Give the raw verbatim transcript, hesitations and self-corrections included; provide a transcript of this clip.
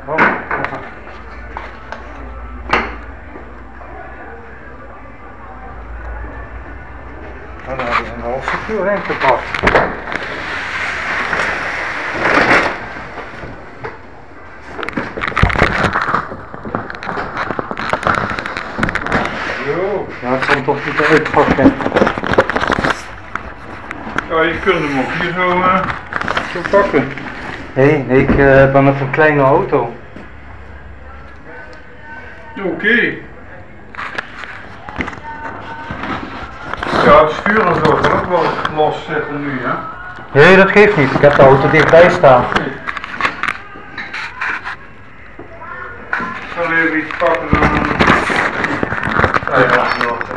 Oh. Oh, dan heb je een wel secuur ingepakt. Zo. Ja, het komt toch niet uitpakken. Ja, je kunt hem ook hier zo, uh, zo pakken. Nee, nee, ik uh, ben met een kleine auto. Oké. Okay. Ja, het stuur en zo kan ook wel los zitten nu, hè? Nee, dat geeft niet. Ik heb de auto dichtbij staan. Okay. Ik zal even iets pakken dan. Ja, ja,